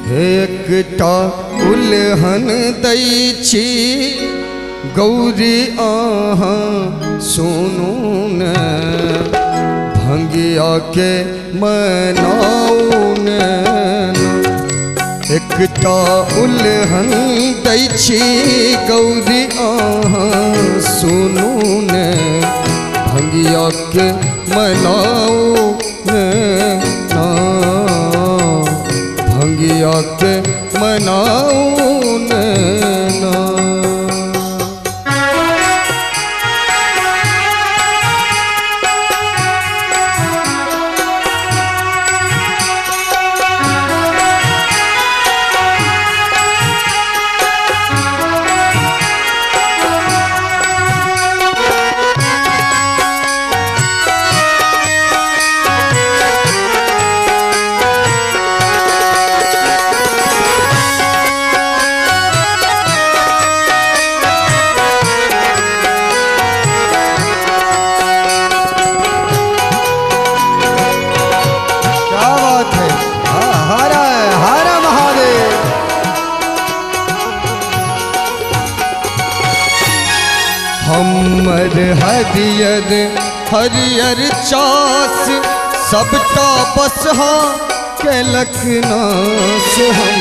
एकटा उल्हन दै छी गौरी अहाँ सुनू न, भंगिया के मनाऊ न। एकटा उल्हन दै छी गौरी अहाँ सुनू न, भंगिया के मनाऊ न, भंगिया के मनाऊ न। हमर हरियर हरियर चास सबटा बसहा केलक नाश।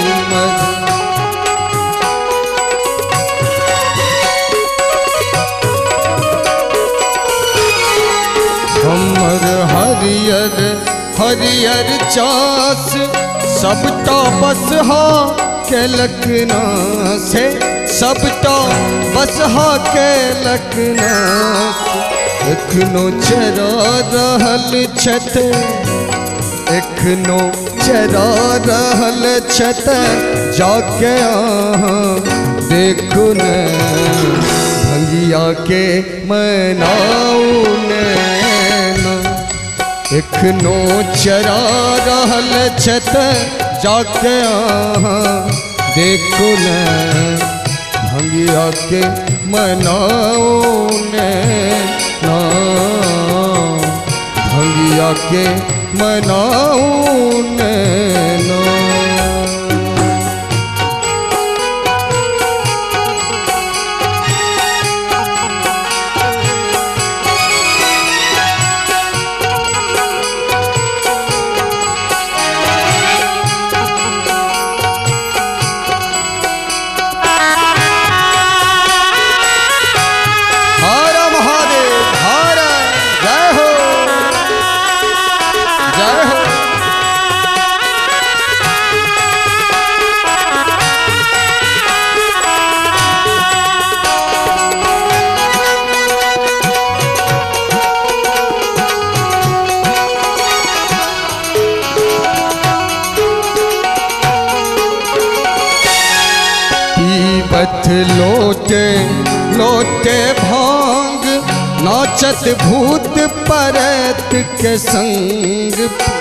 हमर हरियर हरियर चास सबटा बसहा केलक नाश, सबटा बसहा केलक नाश। एखनो चरा रहल छथ, एखनो चरा रहल छथ, जाके अहाँ देखू न, भंगिया के मनाऊ न। एखनो चरा रहल छथ, जाके अहाँ देखू न, भंगिया के मनाऊ न, भंगिया के मनाऊ न। लोटे लोटे भांग नाचत भूत प्रेत के संग।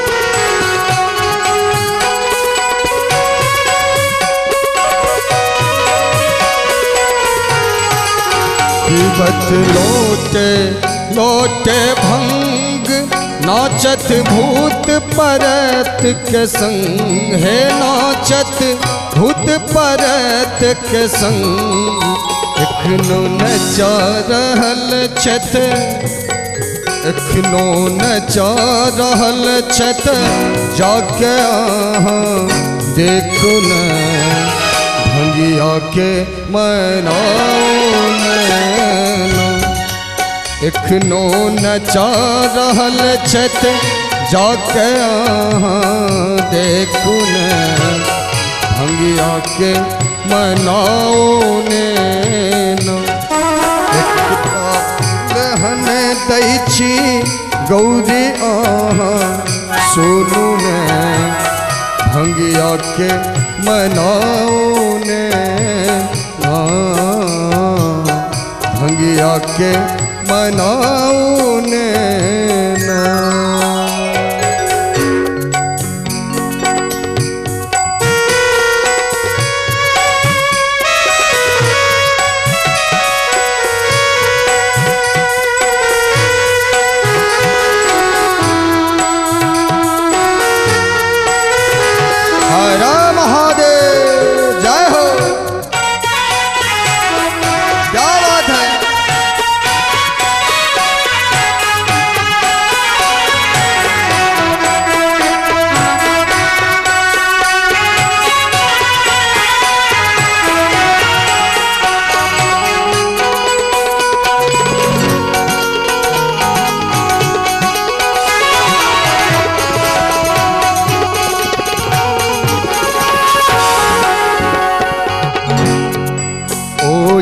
पीबत लोटे लोटे भंग नाचत भूत प्रेत के संग। है नाचत भूत प्रेत के संग। एखनो नचा रहल छथ, एखनो नचा रहल छथ, जाके अहाँ देखू न, भंगिया के मनाऊ न। एखनो नचा रहल छथ, जाके अहाँ देखू न, भंगिया के मनाऊ ने। एकटा उल्हन दै छी गौरी अहाँ सुनू न, भंगिया के मनाऊ ने, भंगिया के मनाऊ ने। हर महादेव।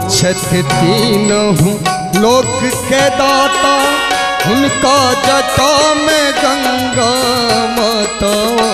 छत तीनों लोक के दाता, उनका जटा में गंगा माता।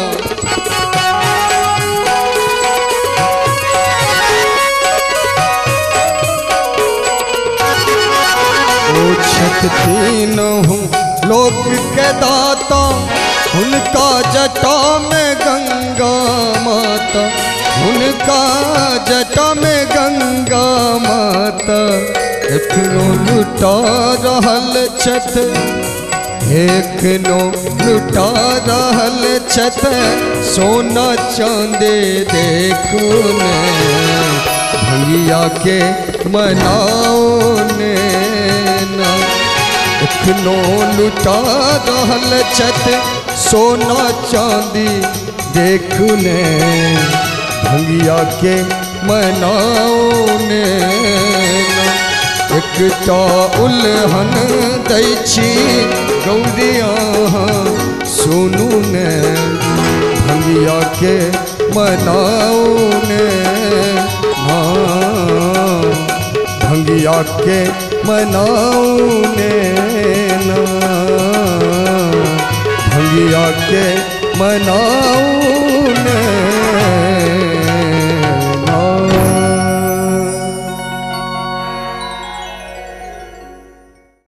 ओ छत तीनों लोक के दाता, उनका जटा में गंगा माता, उनका जटा में गंगा माता। एखनो लुटा रहल छत, एखनो लुटा रहल छत, सोना चांदी देखो ने, भैया के मनाओ ने ना। एखनो लुटा रहल छत, सोना चांदी देखो ने, भैया के मनाओ ने ना। एकटा उल्हन दै छी गौरिया सुनू ने, भैया के मनाओ ने ना, भैया के मनाओ ने ना, भैया के मनाओ ने।